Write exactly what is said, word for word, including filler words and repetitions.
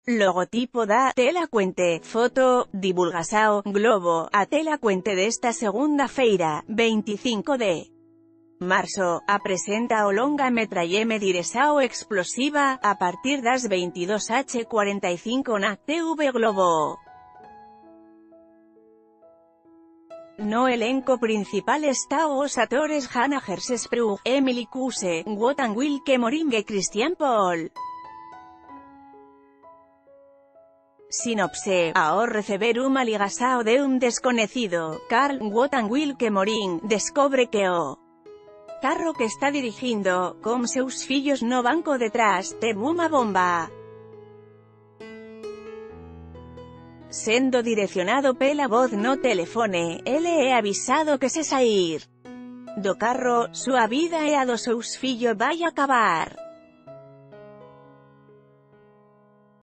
Logotipo da Tela Cuente, foto, divulgação, Globo, a Tela Cuente desta segunda feira, veinticinco de marzo, a presenta o longa metralleme direção explosiva, a partir das veintidós horas e cuarenta e cinco na T V Globo. No elenco principal está os atores Hannah Herzsprung, Emily Cuse, Wotan Wilke Moring e Christian Paul. Sinopse: ao receber unha ligação de un desconocido, Carl Wotan Wilke Moring descobre que o carro que está dirigindo, con seus fillos no banco detrás, ten unha bomba. Sendo direccionado pela voz no telefone, ele é avisado que se sair do carro, súa vida e a dos seus fillos vai acabar.